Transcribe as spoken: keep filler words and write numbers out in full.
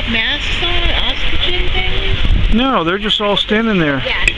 masks on, oxygen things? No, they're just all standing there. Yeah.